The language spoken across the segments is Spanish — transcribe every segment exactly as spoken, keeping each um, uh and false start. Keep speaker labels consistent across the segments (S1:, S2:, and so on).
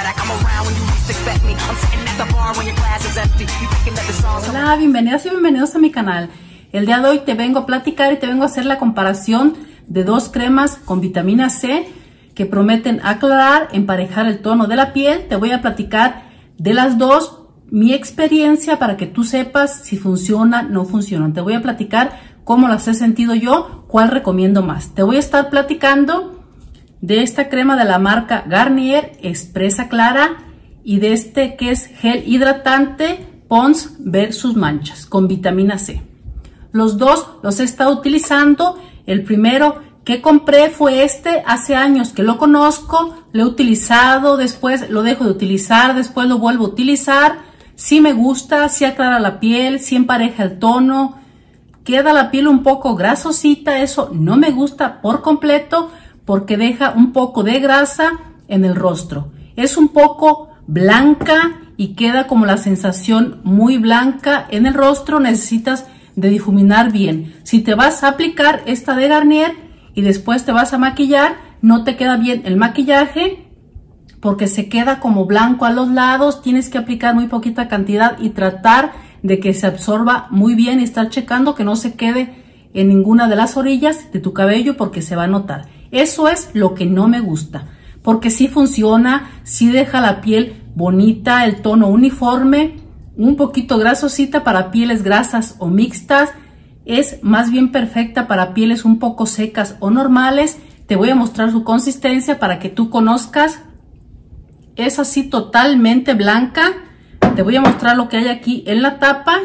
S1: Hola, bienvenidas y bienvenidos a mi canal. El día de hoy te vengo a platicar y te vengo a hacer la comparación de dos cremas con vitamina C que prometen aclarar, emparejar el tono de la piel. Te voy a platicar de las dos, mi experiencia para que tú sepas si funcionan o no funcionan. Te voy a platicar cómo las he sentido yo, cuál recomiendo más. Te voy a estar platicando de esta crema de la marca Garnier Expresa Clara y de este que es gel hidratante Pond's versus Manchas con vitamina C. Los dos los he estado utilizando. El primero que compré fue este, hace años que lo conozco, lo he utilizado, después lo dejo de utilizar, después lo vuelvo a utilizar. Sí me gusta, sí aclara la piel, sí empareja el tono, queda la piel un poco grasosita, eso no me gusta por completo porque deja un poco de grasa en el rostro. Es un poco blanca y queda como la sensación muy blanca en el rostro, necesitas de difuminar bien. Si te vas a aplicar esta de Garnier y después te vas a maquillar, no te queda bien el maquillaje porque se queda como blanco a los lados. Tienes que aplicar muy poquita cantidad y tratar de que se absorba muy bien y estar checando que no se quede en ninguna de las orillas de tu cabello porque se va a notar. Eso es lo que no me gusta, porque sí funciona, sí deja la piel bonita, el tono uniforme, un poquito grasosita para pieles grasas o mixtas, es más bien perfecta para pieles un poco secas o normales. Te voy a mostrar su consistencia para que tú conozcas. Es así totalmente blanca. Te voy a mostrar lo que hay aquí en la tapa.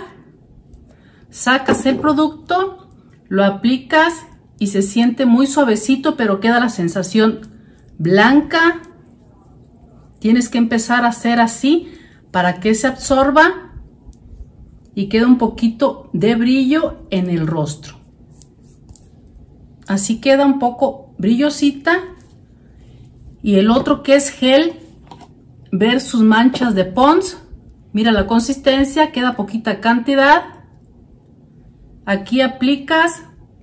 S1: Sacas el producto, lo aplicas y se siente muy suavecito, pero queda la sensación blanca. Tienes que empezar a hacer así para que se absorba y quede un poquito de brillo en el rostro. Así queda un poco brillosita. Y el otro que es gel versus Manchas de Pond's. Mira la consistencia, queda poquita cantidad. Aquí aplicas,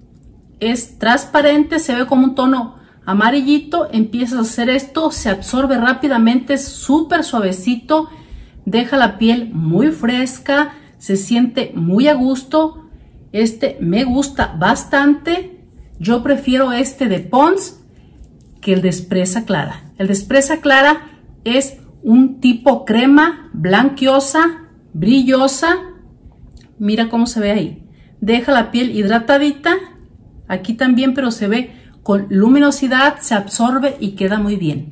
S1: es transparente, se ve como un tono amarillito. Empiezas a hacer esto, se absorbe rápidamente, es súper suavecito, deja la piel muy fresca, se siente muy a gusto. Este me gusta bastante. Yo prefiero este de Pond's que el de Expresa Clara. El de Expresa Clara es un tipo crema blanquiosa, brillosa. Mira cómo se ve ahí. Deja la piel hidratadita. Aquí también, pero se ve con luminosidad, se absorbe y queda muy bien.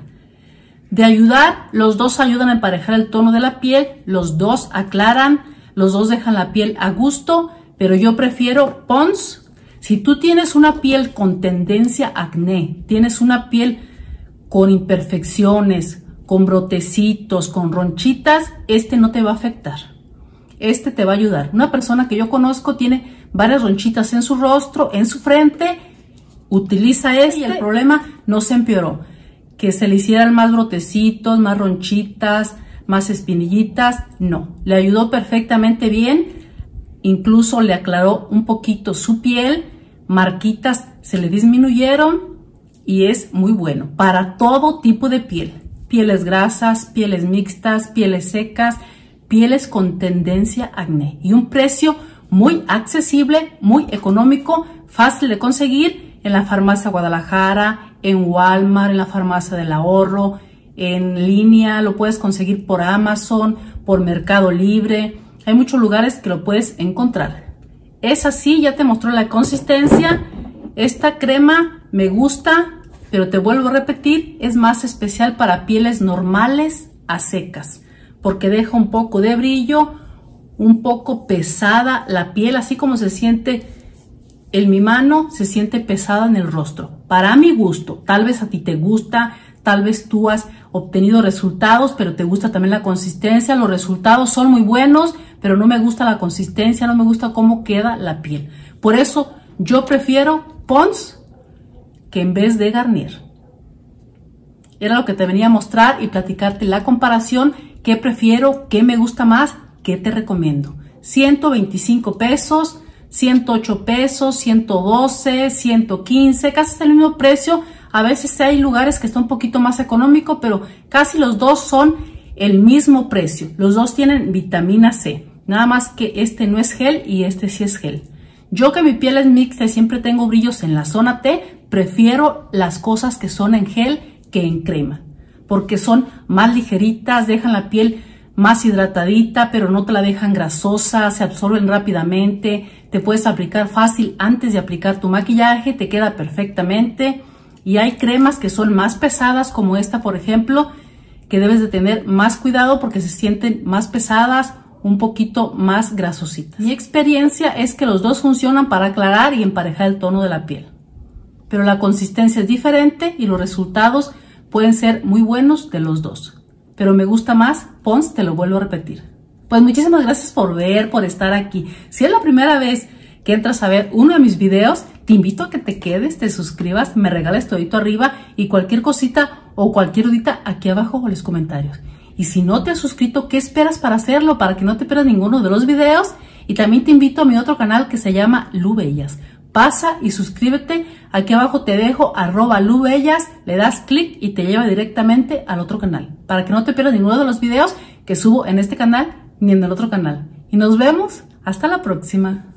S1: De ayudar, los dos ayudan a emparejar el tono de la piel, los dos aclaran, los dos dejan la piel a gusto, pero yo prefiero Pond's. Si tú tienes una piel con tendencia a acné, tienes una piel con imperfecciones, con brotecitos, con ronchitas, este no te va a afectar. Este te va a ayudar. Una persona que yo conozco tiene varias ronchitas en su rostro, en su frente, utiliza este y el problema no se empeoró. Que se le hicieran más brotecitos, más ronchitas, más espinillitas, no. Le ayudó perfectamente bien, incluso le aclaró un poquito su piel, marquitas se le disminuyeron y es muy bueno para todo tipo de piel. Pieles grasas, pieles mixtas, pieles secas, pieles con tendencia a acné. Y un precio muy accesible, muy económico, fácil de conseguir en la farmacia Guadalajara, en Walmart, en la farmacia del ahorro, en línea, lo puedes conseguir por Amazon, por Mercado Libre. Hay muchos lugares que lo puedes encontrar. Es así, ya te mostró la consistencia. Esta crema me gusta, pero te vuelvo a repetir, es más especial para pieles normales a secas, porque deja un poco de brillo, un poco pesada la piel, así como se siente en mi mano, se siente pesada en el rostro. Para mi gusto, tal vez a ti te gusta, tal vez tú has obtenido resultados, pero te gusta también la consistencia. Los resultados son muy buenos, pero no me gusta la consistencia, no me gusta cómo queda la piel. Por eso yo prefiero Pond's que en vez de Garnier. Era lo que te venía a mostrar y platicarte la comparación, qué prefiero, qué me gusta más, qué te recomiendo. ciento veinticinco pesos, ciento ocho pesos, ciento doce, ciento quince, casi es el mismo precio A veces hay lugares que está un poquito más económico, pero casi los dos son el mismo precio. Los dos tienen vitamina C, nada más que este no es gel y este sí es gel. Yo, que mi piel es mixta y siempre tengo brillos en la zona T, prefiero las cosas que son en gel que en crema, porque son más ligeritas, dejan la piel más hidratadita, pero no te la dejan grasosa, se absorben rápidamente, te puedes aplicar fácil antes de aplicar tu maquillaje, te queda perfectamente. Y hay cremas que son más pesadas, como esta por ejemplo, que debes de tener más cuidado porque se sienten más pesadas, un poquito más grasositas. Mi experiencia es que los dos funcionan para aclarar y emparejar el tono de la piel, pero la consistencia es diferente y los resultados pueden ser muy buenos de los dos. Pero me gusta más Pond's, te lo vuelvo a repetir. Pues muchísimas gracias por ver, por estar aquí. Si es la primera vez que entras a ver uno de mis videos, te invito a que te quedes, te suscribas, me regales tu dedito arriba y cualquier cosita o cualquier dudita aquí abajo en los comentarios. Y si no te has suscrito, ¿qué esperas para hacerlo? Para que no te pierdas ninguno de los videos. Y también te invito a mi otro canal que se llama Lu Bellas. Pasa y suscríbete, aquí abajo te dejo arroba Lu Bellas, le das clic y te lleva directamente al otro canal, para que no te pierdas ninguno de los videos que subo en este canal ni en el otro canal. Y nos vemos hasta la próxima.